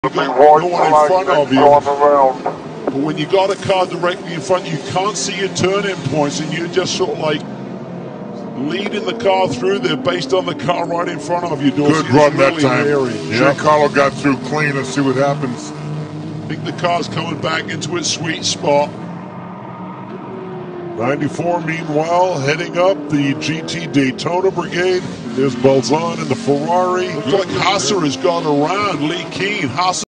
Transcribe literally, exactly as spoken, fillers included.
You've got no one in front of you, but when you got a car directly in front, you can't see your turning points, and you're just sort of like leading the car through there based on the car right in front of you. Dorsey. Good run really that time. hairy. Yep. Giancarlo got through clean. Let's see what happens. I think the car's coming back into its sweet spot. ninety-four, meanwhile, heading up the G T Daytona Brigade. There's Balzan in the Ferrari. Looks like Hasser has gone around Lee Keen. Hasser